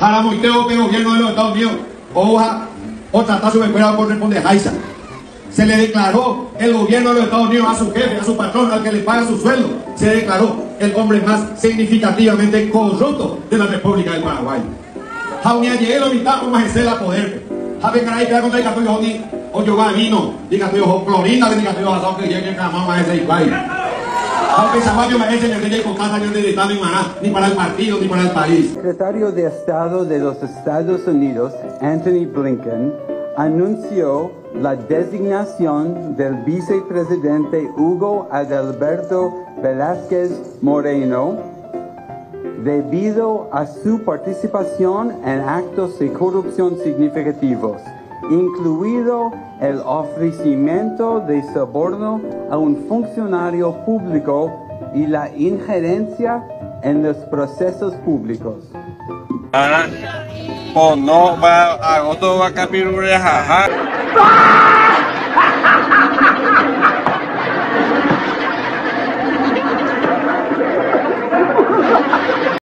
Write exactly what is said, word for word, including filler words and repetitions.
Jaramoiteo que el gobierno de los Estados Unidos hoja o tratazo de fuera corresponde a Haisa. Se le declaró el gobierno de los Estados Unidos a su jefe, a su patrón, al que le paga su sueldo. Se declaró el hombre más significativamente corrupto de la República del Paraguay. Jaunia llegué lo mitad como ejercer la poder. Javi caray que contra el catuyo ni o yoga vino, diga tuyo clorina, que diga tuyo basado que llegue a mamá ese igual. Aunque Zaguayo me ese que con casa yo de Estado ni para el partido ni para el país. El secretario de Estado de los Estados Unidos, Anthony Blinken, anunció la designación del vicepresidente Hugo Adalberto Velázquez Moreno debido a su participación en actos de corrupción significativos, incluido el ofrecimiento de soborno a un funcionario público y la injerencia en los procesos públicos. Ah, pues no va a otro va a capir una jaja.